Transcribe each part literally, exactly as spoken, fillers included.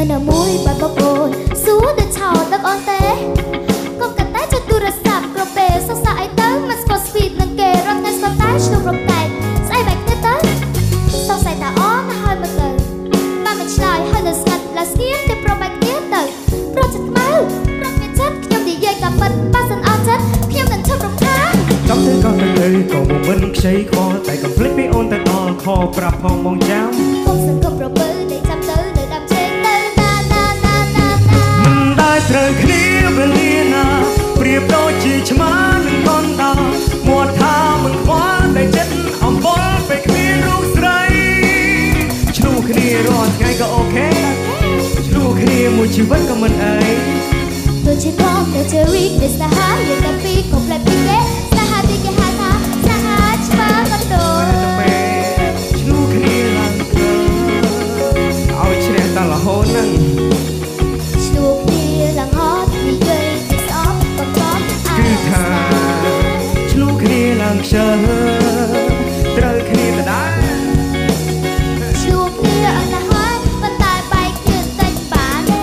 ណាមួយបើបបូនសួរទៅឆោតទឹកអនទេកុំកតែចុចទូរស័ព្ទគ្រប់ពេលសរសើរអីទៅមិនស្គាល់ស្ពីតនឹងគេរត់ថ្ងៃស្គាល់តែឆ្លុះរំតែកស្អីបែកគ្នាទៅសង្ស័យតែអនហើយមកទៅបានមិនឆ្លើយហើយនៅស្ងាត់ឡាស្គៀនតែប្របែកគ្នាទៅប្រចិត្តខ្មៅប្រត់មានចិត្តខ្ញុំនិយាយក៏ពិតបើសិនអត់ចិត្តខ្ញុំនឹងឈប់រំខានចង់ទៅក៏ទៅទៅក៏មិនខ្ចីខ្វល់តែកំភ្លេចពីអូនទៅដល់ខប្រាប់ផងបងចាំកុំសង្កត់ប្រពើតែចាំទៅនៅដាំជើងទៅណាណាណាណាណាមិនដែលត្រូវគ្នាវេលាណាប្រៀបដូចជាឆ្មានឹងកនដាមាត់ថាមិនខ្វល់តែចិត្តអំបល់ពេលគ្មានរូបស្រីឆ្លុះគ្នារាល់ថ្ងៃក៏អូខេឆ្លុះគ្នាមួយជីវិតក៏មិនអីទោះជាធំតែជារីកតែស្នេហាយើងតែពីរកុំផ្លែពីគេស្នេហាទីគេហៅថាស្នេហាច្បាស់ក៏ទៅឆ្លុះគ្នាឡើងទៅឲ្យឈ្នះតែរហូតនឹងឆ្លុះគ្នាឡើងហត់និយាយពីស្អប់ក៏កប់គឺថាឆ្លុះគ្នាឡើងខ្ជិលត្រូវគ្នាដដែលឆ្លុះគ្នាអត់ទៅហើយប៉ុន្តែបែកគ្នាតិចបានទេ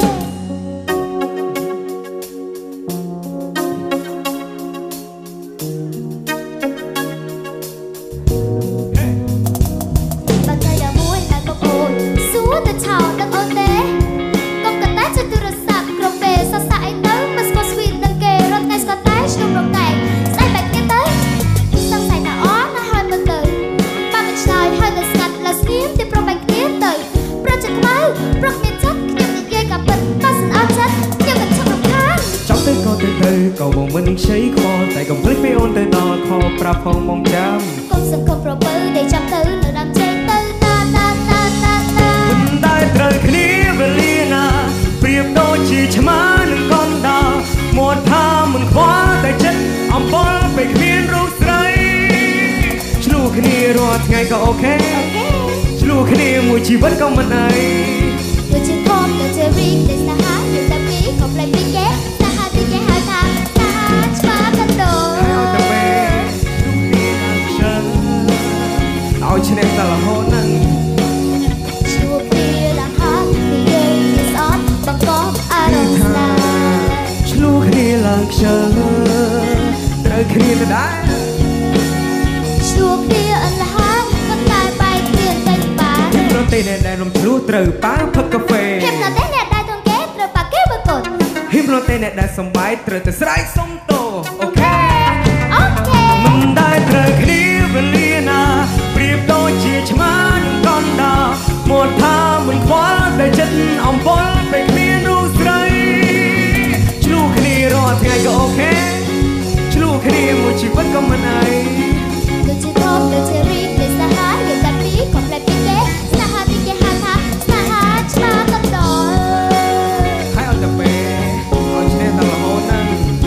បើใจតែមួយតែបងអូនសួរទៅឆោតទឹកអូនទេកុំកតែចុចទូរស័ព្ទគ្រប់ពេលសរសើរអីទៅមិនស្គាល់ស្វីតនឹងគេរត់ថ្ងៃស្គាល់តែឆ្លុះរំតែកស្អីបែកគ្នាទៅសង្ស័យតែអនហើយមកទៅបានមិនឆ្លើយហើយនៅស្ងាត់ឡាស្គៀនតែប្របែកគ្នាទៅប្រចិត្តខ្មៅប្រកមានចិត្តខ្ញុំនិយាយក៏ពិតបើសិនអត់ចិត្តខ្ញុំនឹងឈប់រំខានចង់ទៅក៏ទៅទៅក៏មិនខ្ចីខ្វល់តែកំភ្លេចពីអូនទៅដល់ខប្រាប់ផងបងចាំកុំសង្កត់ប្រពើដែលចាំទៅនៅដាំជើងទៅណាណាណាណាណាមិនដែលត្រូវគ្នាវេលាណាប្រៀបដូចជាឆ្មានឹងកនដាមាត់ថាមិនខ្វល់តែចិត្តអំបល់ពេលគ្មានរូបស្រីឆ្លុះគ្នារាល់ថ្ងៃក៏អូខេឆ្លុះគ្នាមួយជីវិតក៏មិនអីទោះជាធំតែជារីកតែស្នេហាយើងតែពីរកុំផ្លែពីគេស្នេហាទីគេហៅថាស្នេហាច្បាស់ក៏ទៅឲ្យតែពេលឆ្លុះគ្នាឡើងខ្ជិលឲ្យឈ្នះតែរហូតនឹងឆ្លុះគ្នាឡើងហត់និយាយពីស្អប់បង្កប់អារម្មណ៍ស្នេហ៍ឆ្លុះគ្នាឡើងខ្ជិលត្រូវគ្នាដដែលឆ្លុះគ្នាអត់ទៅហើយប៉ុន្តែបែកគ្នាតិចបានខ្ញុំប្រទេសអ្នកដែលរំឆ្លុះត្រូវប៉ាផឹកកាហ្វេខ្ញុំប្រទេសអ្នកដែលទងគេត្រូវប៉ាគេបើកូនខ្ញុំប្រទេសអ្នកដែលសំបែកត្រូវតែស្រែកសុំតោអូខេអូខេមិនដែលត្រូវគ្នាវេលាណាប្រៀបដូចជាឆ្មានឹងកនដាមាត់ថាមិនខ្វល់តែចិត្តអំបល់ពេលគ្មានរូបស្រីឆ្លុះគ្នារាល់ថ្ងៃក៏អូខេឆ្លុះគ្នាមួយជីវិតក៏មិនអីដូចជាធំដូចជារីកតែស្នេហាយើងតែពីរកុំផ្លែពីគេស្នេហាទីគេហៅថាស្នេហាច្បាស់ក៏ទៅហើយអត់ទៅពេលឲ្យឈ្នះតែរហូតហ្នឹង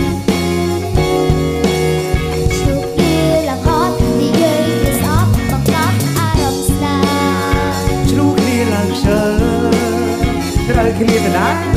ឆ្លុះគ្នាឡើងហត់និយាយពីស្អប់បង្កប់អារម្មណ៍ស្នេហ៍ឆ្លុះគ្នាឡើងខ្ជិលត្រូវគ្នាដដែល